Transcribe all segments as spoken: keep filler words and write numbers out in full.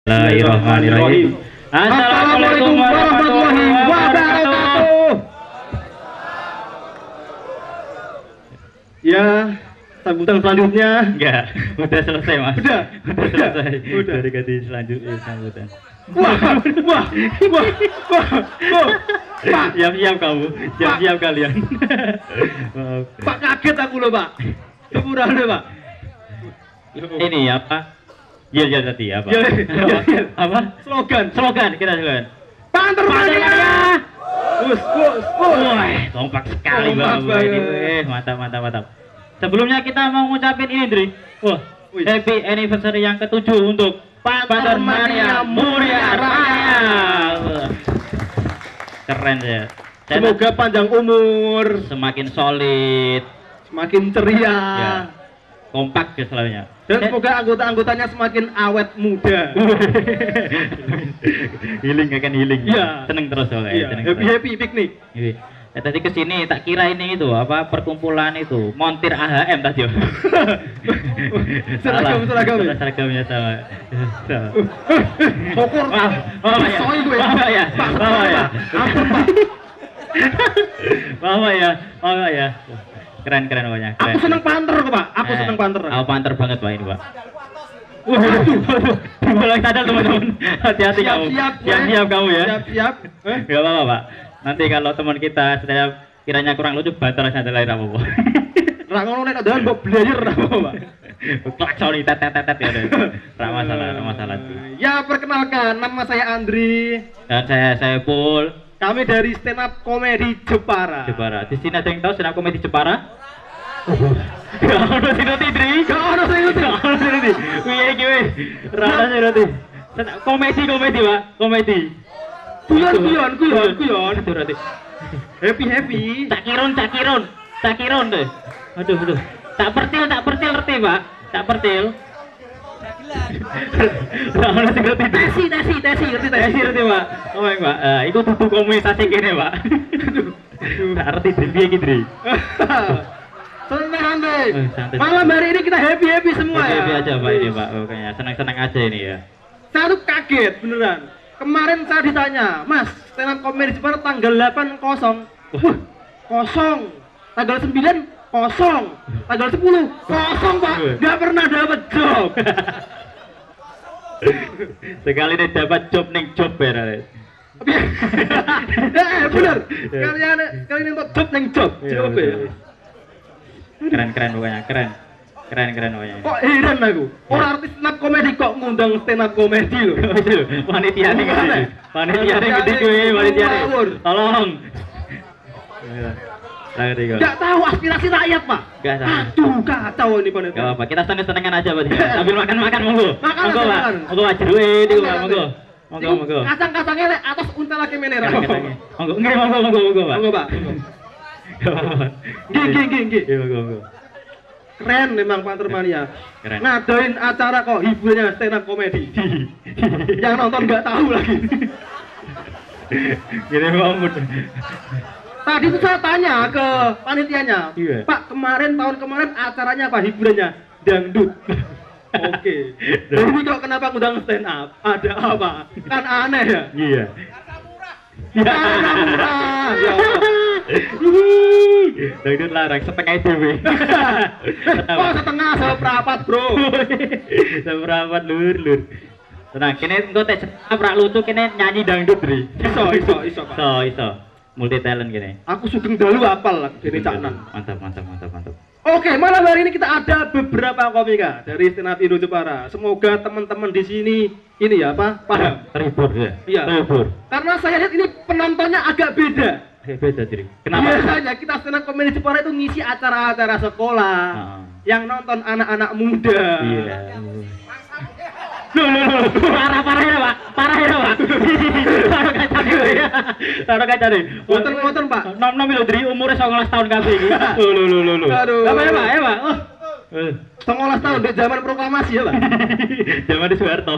Bismillahirrahmanirrahim. Assalamualaikum warahmatullahi wabarakatuh. Ya, sambutan selanjutnya. Enggak, udah selesai mas. Udah, udah selesai. Udah. Dari ganti selanjutnya sambutan. Wah, wah, wah, wah, wah. Pak, Siap-siap kamu, siap-siap kalian. Maaf. Pak kaget aku loh Pak. Sepurane Pak. Ini apa? Iya iya tadi apa? Ya, ya, ya. Apa? Slogan, Slogan kita slogan. Panter Mania. Us, us, us. Wah, kompak sekali Kompak bapak ini. banget. Eh, mantap mantap mantap. Sebelumnya kita mau ngucapin ini, Dri. Wah, Wih. happy anniversary yang ketujuh untuk Panter Mania Muria Raya. Wah. Keren ya. Saya Semoga panjang umur, semakin solid, semakin ceria. ya, kompak ya selalunya. Dan semoga anggota-anggotanya semakin awet muda. Healing akan healing. Iya. Seneng terus soalnya. Iya, seneng happy terus. happy piknik. Iya. Ya, tadi kesini tak kira ini itu apa perkumpulan itu montir A H M tadi. Seragam, seragam ya? Seragamnya sama. Sama. Syukur. Wah, oh ya. Soy gue. Wah ya. Pak, Wah ya. ampun Pak. Wah ya. Oh ya. Keren keren pokoknya. Aku seneng panter kok Pak. Aku seneng panter. Aku panter banget Pak ini Pak. Waduh, dimulai sadar teman-teman. Hati-hati kamu. Siap-siap, Siap-siap kamu ya. Siap-siap. Eh? Gak apa-apa Pak. Nanti kalau teman kita setiap kiranya kurang lucu banter aja lain apa-apa. Ra ngono nek dalan mbok blayer ra apa Pak. Klakson tet tet tet ya. Ra masalah, ra masalah. Ya perkenalkan, nama saya Andri. Dan saya saya Pul Kami dari stand up komedi Jepara. Jepara. Di sini ada yang tahu stand up komedi Jepara? Gak ono sing ngerti, Dri. Gak ono sing ngerti. Gak ono sing ngerti. Piye iki wis? Ra ono sing ngerti. Stand up komedi komedi, Pak. Komedi. Guyon guyon guyon guyon. Aduh, berarti. Happy happy. Cakirun, cakirun. Cakirun deh. Aduh, aduh. Tak pertil, tak pertil ngerti, Pak. Tak pertil. Gak ono sing ngerti. Tesi tesi tesi ngerti Saya tesi. sih ngerti Pak. Oh my Pak, uh, itu tutup komunikasi gini Pak. Aduh, nggak ngerti Dri, piye iki Dri? Santai. Oh, santai. Malam hari ini kita happy happy semua ya. Happy aja Pak ini Pak, pokoknya senang-senang aja ini ya. Saya tuh kaget beneran. Kemarin saya ditanya, Mas, stand up komedi Jepara tanggal delapan kosong. Wah, kosong. Tanggal sembilan kosong. Tanggal sepuluh kosong, Pak. Nggak pernah dapat job. Sekali ini dapat job ning job ya. Eh, bener. Kalian kalian ini job neng job. Job ya. Keren keren pokoknya, keren. Keren keren pokoknya. Kok heran aku. Orang artis stand up komedi kok ngundang stand up komedi loh. Panitia nih gede. Panitia nih gede gue, panitia nih. Tolong. Gak tahu aspirasi rakyat Pak. Gak tahu. Aduh kacau ini panitia. Gak apa-apa, kita seneng-senengan aja Pak. Sambil makan-makan monggo. Makan, Monggo Pak. makan. Monggo Pak jeruk itu Pak, monggo. Monggo monggo. Kacang-kacangnya lek atas unta lagi menera. Monggo, nggih monggo monggo monggo Pak. Monggo Pak. Gak apa-apa. Nggih nggih nggih nggih. Iya monggo monggo. Keren memang Panter Mania. Keren. Ngadain acara kok hiburannya stand up komedi. Yang nonton nggak tahu lagi. Gini bangun. Tadi tuh saya tanya ke panitianya, Iya. Pak kemarin tahun kemarin acaranya apa hiburannya? Dangdut. Oke. Ini kok kenapa ngundang stand up? Ada apa? Kan aneh ya. Iya. Karena murah. Ya. Dangdut larang setengah dewe. Oh setengah seperapat bro. Seperapat lur lur. Tenang, kene engko tek ora lucu kene nyanyi dangdut, Dri. Iso iso iso Pak. Iso iso. Multi talent kene. Aku sugeng dalu apal lah ini caknan. Mantap mantap mantap mantap. Oke, malam hari ini kita ada beberapa komika dari stand up Indo Jepara. Semoga teman-teman di sini ini ya apa? Paham. Terhibur ya. Iya. Terhibur. Karena saya lihat ini penontonnya agak beda. Eh, beda, Dri. Kenapa? Biasanya kita stand up komedi Jepara itu ngisi acara-acara sekolah. Ah. Yang nonton anak-anak muda. Iya. Loh, loh, loh, parah, parah ya Pak, parah ya Pak. Taruh kaca nih, taruh kaca nih. Motor-motor Pak. Nom nom lho Dri, umurnya sembilan belas tahun kabeh iki. Loh, loh, loh, loh, loh. Aduh. Apa ya Pak, ya Pak? Oh. Eh, Sengolas tahun di zaman proklamasi ya Pak. zaman di Soeharto.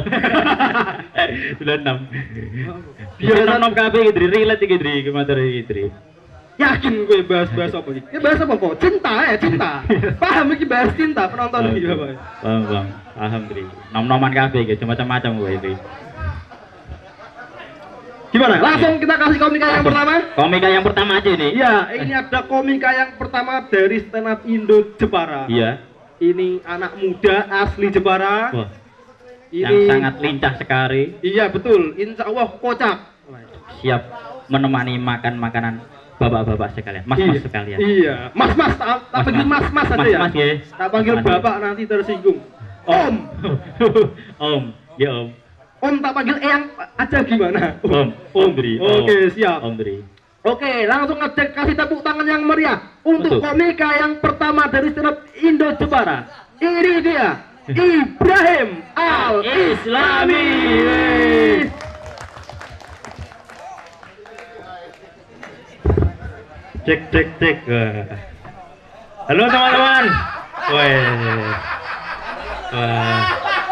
sembilan puluh enam. Biar Biasa- nom nom kabeh iki Dri, relate iki Dri, ke motor iki Dri. Yakin gue bahas-bahas apa iki? Ya bahas apa kok? Cinta ya, cinta. Paham iki bahas cinta penonton iki, Bapak. Bang, bang. Paham, Tri. Nom-noman kabeh iki macam-macam gue iki. Gimana? Langsung kita kasih komika yang pertama. Komika yang pertama aja nih. Iya, ini ada komika yang pertama dari stand up Indo Jepara. Iya. Ini anak muda asli Jepara. Wah. Ini Yang sangat lincah sekali. Iya, betul. Insya Allah kocak. Siap menemani makan makanan bapak-bapak sekalian, mas-mas Iya. sekalian. Iya, mas-mas, tak tak panggil mas-mas aja ya. Mas-mas ya. Tak panggil Mas-mas. bapak nanti tersinggung. Om, Om, ya om. om tak panggil eyang aja gimana? Om, Om Dri. Oke, siap. Om Dri. Oke, langsung ngecek kasih tepuk tangan yang meriah untuk Betul. komika yang pertama dari stand up Indo Jepara. Ini dia, Ibrahim Al Islami. Cek cek cek. Wah. Halo teman-teman. Wah. Wah.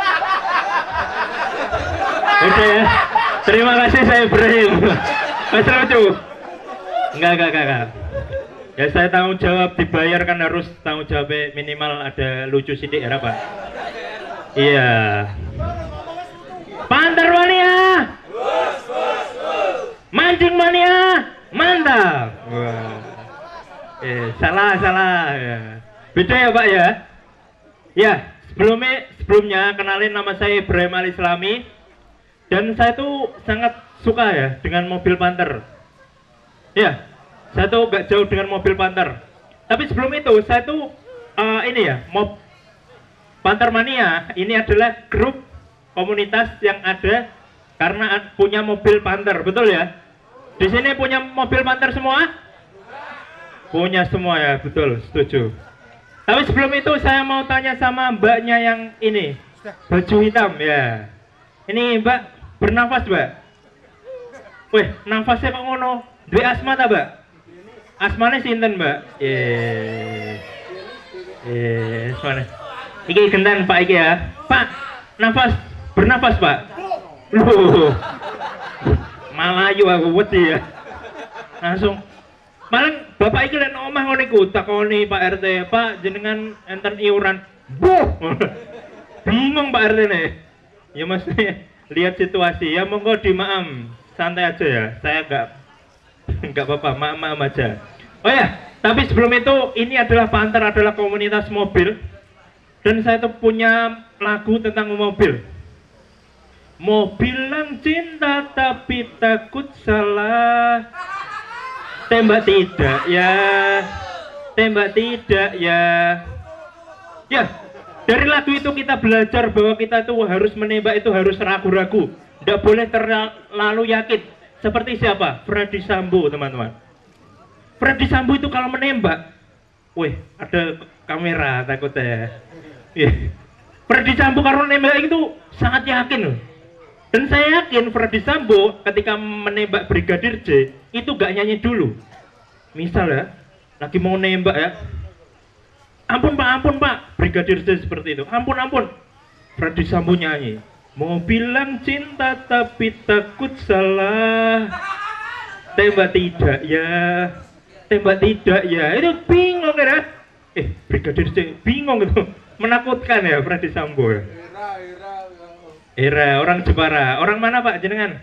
Oke ya. Terima kasih saya Ibrahim. Mas lucu. Enggak enggak enggak. enggak. Ya saya tanggung jawab dibayar kan harus tanggung jawab minimal ada lucu sidik ya Pak. Iya. Panter mania. Mancing mania. Mantap. Wah. Eh, salah salah ya. Beda ya Pak ya. Ya, sebelumnya sebelumnya kenalin nama saya Ibrahim Al Islami dan saya tuh sangat suka ya dengan mobil Panther. Ya, saya tuh gak jauh dengan mobil Panther. Tapi sebelum itu saya tuh uh, ini ya, mob Panther Mania ini adalah grup komunitas yang ada karena punya mobil Panther, betul ya? Di sini punya mobil Panther semua? Punya semua ya, betul, setuju. Tapi sebelum itu saya mau tanya sama mbaknya yang ini, baju hitam ya. Ini mbak bernafas mbak? Wih, nafasnya kok ngono? Dua asma tak mbak? Asmanya sinten mbak? Yeay, yeay, asmanya. Iki gendan pak iki ya. Pak, nafas, bernafas pak? Loh. Malayu aku wedi ya. Langsung malah bapak iki lek omah ngono iku takoni Pak R T, Pak jenengan enten iuran. Boh. Bingung Pak R T nih. Ya mesti lihat situasi. Ya monggo dimaam, santai aja ya. Saya enggak enggak apa-apa, maam-maam aja. Oh ya, tapi sebelum itu ini adalah Panther adalah komunitas mobil. Dan saya tuh punya lagu tentang mobil. Mobil yang cinta tapi takut salah. Tembak tidak ya. Tembak tidak ya. Ya, dari lagu itu kita belajar bahwa kita itu harus menembak itu harus ragu-ragu. Tidak boleh terlalu yakin. Seperti siapa? Freddy Sambo teman-teman. Freddy Sambo itu kalau menembak, wih ada kamera takutnya. Ya. Freddy Sambo kalau menembak itu sangat yakin loh. Dan saya yakin Freddy Sambo ketika menembak Brigadir J itu gak nyanyi dulu. Misal ya, lagi mau nembak ya. Ampun pak, ampun pak, Brigadir J seperti itu. Ampun, ampun. Freddy Sambo nyanyi. Mau bilang cinta tapi takut salah. Tembak tidak ya. Tembak tidak ya. Itu bingung ya. Eh, Brigadir J bingung itu. Menakutkan ya Freddy Sambo ya. Era orang Jepara. Orang mana Pak jenengan?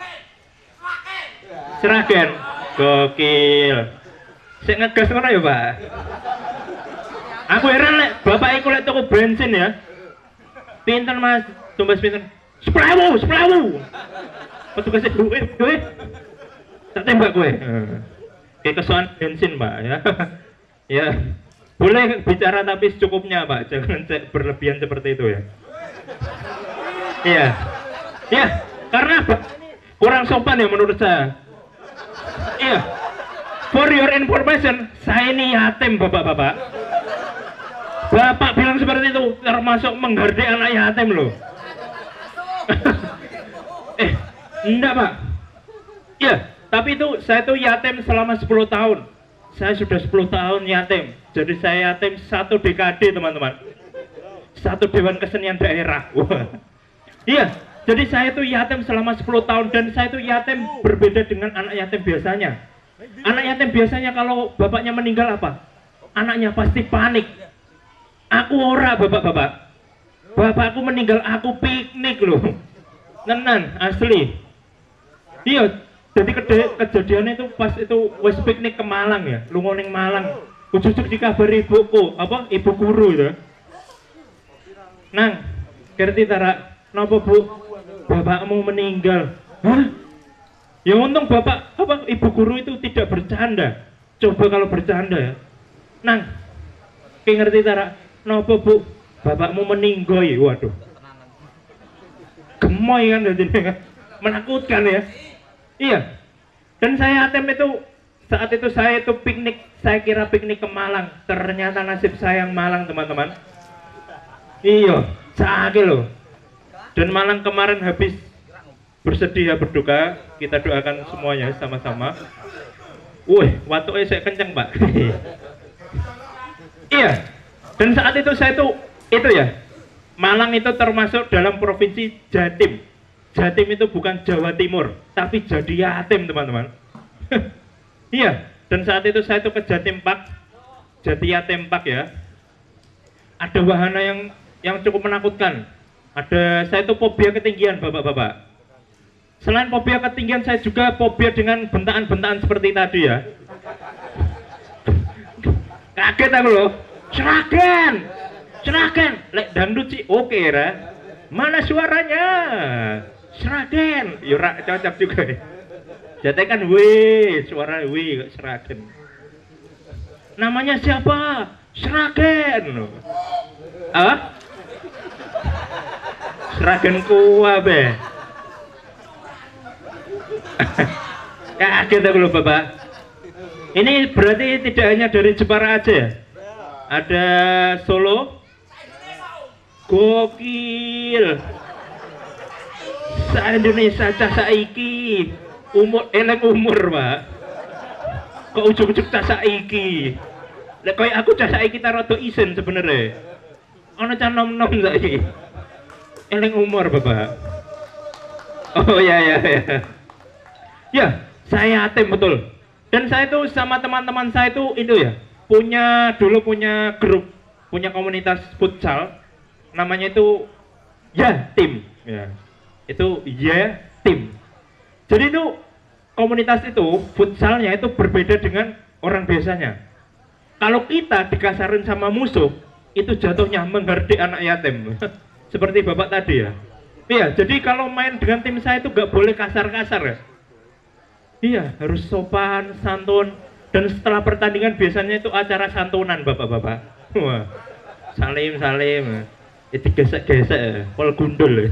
Seragen. Gokil. Sik ngegas ngono ya, Pak. Aku heran lek bapak iku lek toko bensin ya. Pinten Mas? Tumbas pinten? Sepuluh, sepuluh. Petugas duwe, duwe. Tak tembak kowe. Kayak kesoan bensin, Pak ya. Ya. Boleh bicara tapi secukupnya, Pak. Jangan berlebihan seperti itu ya. Iya, ya, karena kurang sopan ya menurut saya. Iya, for your information, saya ini yatim bapak-bapak. Bapak bilang seperti itu termasuk menghargai anak yatim loh. eh, enggak pak. Iya, tapi itu saya tuh yatim selama sepuluh tahun. Saya sudah sepuluh tahun yatim. Jadi saya yatim satu dekade teman-teman. Satu dewan kesenian daerah. Iya, jadi saya itu yatim selama sepuluh tahun dan saya itu yatim berbeda dengan anak yatim biasanya. Anak yatim biasanya kalau bapaknya meninggal apa? Anaknya pasti panik. Aku ora bapak-bapak. Bapakku meninggal aku piknik loh. Tenan asli. Iya, jadi kede- kejadiannya itu pas itu wes piknik ke Malang ya, lunga ning Malang. Ujuk-ujuk dikabari ibuku, apa ibu guru itu. Nang, ngerti tara, napa Bu? Bapakmu meninggal. Hah? Ya untung bapak apa ibu guru itu tidak bercanda. Coba kalau bercanda ya. Nang, ki ngerti tara, napa Bu? Bapakmu meninggal. Waduh. Gemoy kan jadi menakutkan ya. Iya. Dan saya yatim itu saat itu saya itu piknik, saya kira piknik ke Malang. Ternyata nasib saya yang Malang, teman-teman. Iya, sakit loh. Dan Malang kemarin habis bersedih ya berduka, kita doakan semuanya sama-sama. Wih, waktunya saya kenceng Pak. Iya. Dan saat itu saya tuh itu ya, Malang itu termasuk dalam provinsi Jatim. Jatim itu bukan Jawa Timur, tapi jadi yatim teman-teman. Iya. Dan saat itu saya tuh ke Jatim Pak, Jati Yatim Pak ya. Ada wahana yang yang cukup menakutkan. Ada saya tuh fobia ketinggian bapak-bapak. Selain fobia ketinggian, saya juga fobia dengan bentaan-bentaan seperti tadi ya. Kaget aku loh. Seragen, seragen. Lek dangdut sih oke ra. Mana suaranya? Seragen. Yura cocok juga. Jatah kan wih, suara wih seragen. Namanya siapa? Seragen. Ah? Seragen kuah be. Kaget aku loh Bapak. Ini berarti tidak hanya dari Jepara aja ya? Ada Solo. Gokil. Sa Indonesia cah saiki umur eleng umur Pak. Kok ujug-ujug cah saiki. Lek koyo aku cah saiki ta rada isin sebenarnya. Ana cah nom-nom saiki. Eleng umur Bapak. Oh ya ya ya. Ya, saya yatim betul. Dan saya tuh sama teman-teman saya itu itu ya, punya dulu punya grup, punya komunitas futsal, namanya itu ya tim, ya. Itu ya tim. Jadi itu komunitas itu futsalnya itu berbeda dengan orang biasanya. Kalau kita dikasarin sama musuh, itu jatuhnya menghardik anak yatim. Seperti Bapak tadi ya. Iya, jadi kalau main dengan tim saya itu gak boleh kasar-kasar ya. Iya, harus sopan, santun. Dan setelah pertandingan biasanya itu acara santunan bapak-bapak. Wah, salim, salim. Itu gesek-gesek, pol gundul.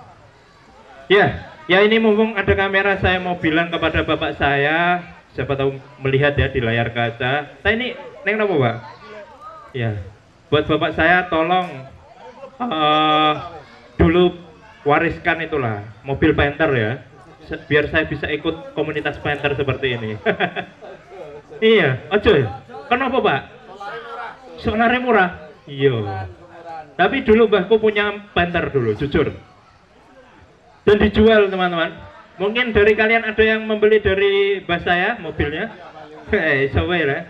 Ya, ya ini mumpung ada kamera, saya mau bilang kepada bapak saya, siapa tahu melihat ya di layar kaca. Saya ini, neng apa Pak? Ya, buat bapak saya tolong uh, dulu wariskan itulah mobil Panther ya. Biar saya bisa ikut komunitas Panther seperti ini. Iya, ojo ya. Kenapa Pak? Soalnya murah. Iya. Tapi dulu mbahku punya Panther dulu, jujur. Dan dijual teman-teman. Mungkin dari kalian ada yang membeli dari mbah saya mobilnya. Eh, suwe lah.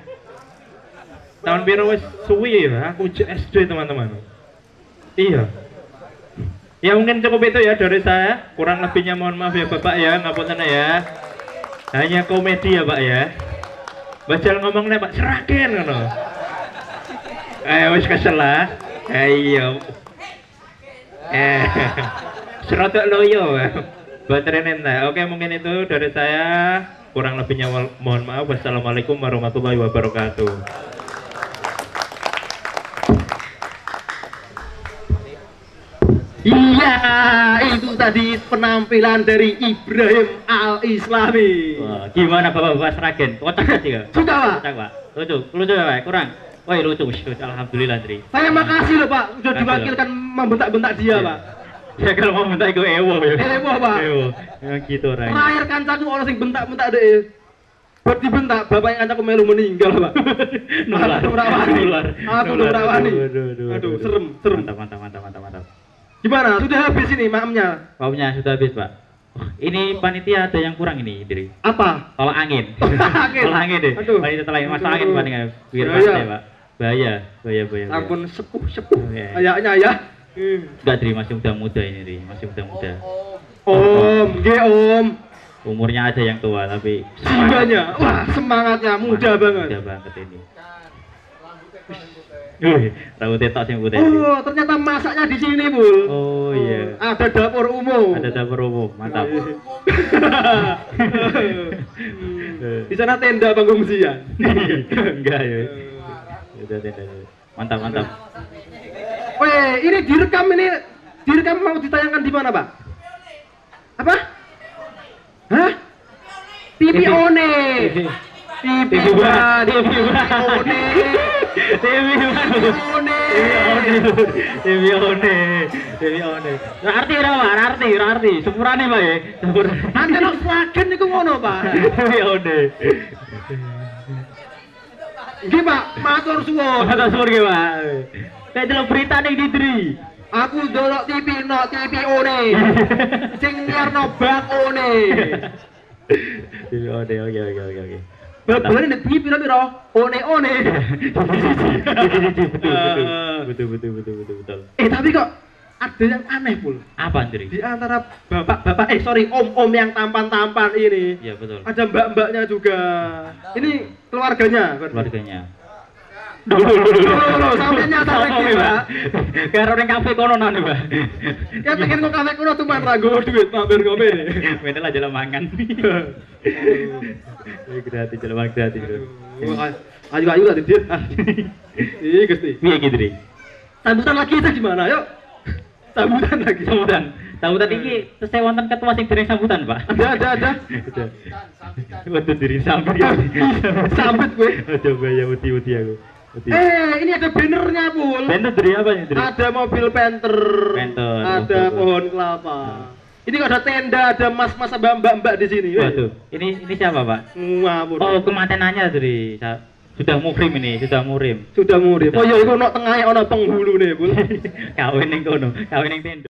Tahun biru wis suwi ya. Aku S D teman-teman. Iya. Ya mungkin cukup itu ya dari saya. Kurang lebihnya mohon maaf ya Bapak ya, ngapunten ya. Hanya komedi ya Pak ya. Bajal ngomongnya Pak seragen ngono. Eh wis kesel lah. Ayo. Eh serotok loyo. Baterai nenta. Oke mungkin itu dari saya. Kurang lebihnya mohon maaf. Wassalamualaikum warahmatullahi wabarakatuh. Iya, itu tadi penampilan dari Ibrahim Al-Islami. Wah, gimana Bapak-bapak Seragen? Kocak gak sih Kak? Suka Pak? Kocak Pak. Lucu, lucu ya Pak? Kurang? Woi lucu, lucu. Alhamdulillah Tri. Saya makasih loh Pak, udah diwakilkan membentak-bentak dia Pak. Ya kalau mau bentak itu ewo ya. Ewo Pak. Ewo. Ya gitu orangnya. Terakhir kancaku orang sing bentak-bentak deh. Buat dibentak, bapak yang kancaku melu meninggal Pak. Nular. Aku nurawani. Nular. Aku nurawani. Aduh, aduh, Aduh, serem, serem. Mantap, mantap, mantap, mantap, mantap. Gimana? Sudah habis ini maamnya? Maafnya sudah habis Pak. Oh, ini panitia ada yang kurang ini, Diri. Apa? Tolak angin. Angin. Tolak angin deh. Aduh. Panitia tolak angin, masuk angin Aduh. paling biar Bahaya. pas Pak. Bahaya, bahaya, bahaya. bahaya. Ampun sepuh sepuh. Oke. Kayaknya ya. Hmm. Enggak, Diri, masih muda-muda ini, Diri. Masih muda-muda. Om, nggih Om. Umurnya ada yang tua tapi Jiwanya, wah semangatnya muda banget. Muda banget ini. Wih, rambutnya tok sing putih. Oh, ternyata masaknya di sini, Bul. Oh iya. Ada dapur umum. Ada dapur umum, mantap. Di sana tenda pengungsian. Enggak ya. Udah tenda. Mantap, mantap. Weh, ini direkam ini direkam mau ditayangkan di mana, Pak? Apa? Hah? T V One. T V T V One. T V One. T V One. T V one, T V one. Arti ora, Pak, arti, ora arti. Sepurane, Pak ya. Sepurane. Antena Sragen niku ngono, Pak. T V one. Nggih, Pak, matur suwun. Kata suwur ki, Pak. Kayak delok berita ning Didri. Aku ndelok T V no T V One. Sing nyiarno Bang One. T V one, oke oke oke oke. Bal-balan nek T V piro-piro? One One. Betul betul betul betul betul. Eh, tapi kok ada yang aneh, Pul. Apa, Dri? Di antara bapak-bapak eh sorry, om-om yang tampan-tampan ini. Iya, betul. Ada mbak-mbaknya juga. Ini keluarganya, berarti. Keluarganya. Loh, loh, loh, sampai nyata lagi, Pak. Karo ning kafe kono nang, Pak. Ya pengen kok kafe kuno cuma rago duit mampir kopi. Wene lah jalan mangan. Eh gratis jalan mangan gratis. Ayo ayo lah dia. Ih, Gusti. Piye iki, Dri? Sambutan lagi itu gimana? Yuk. Sambutan lagi. Sambutan. Sambutan iki sesuai wonten ketua sing dereng sambutan, Pak. Ada ada ada. Waduh diri sambut. Sambut gue. Coba ya uti-uti aku. Uti. Eh, ini ada bannernya, Pul. Banner dari apa nih, Dri? Ada mobil Panther. Panther, Ada oh, pohon kelapa. Ini kok ada tenda, ada mas-mas sama mbak-mbak di sini. weh. Waduh, ini ini siapa, Pak? Wah, Pul. Oh, kematenannya, Dri. Sa- Sudah muhrim ini, sudah muhrim. Sudah murid. Oh ya, itu ono tengahnya ono penghulu nih, Pul. Kawin ning kono, kawin ning tenda.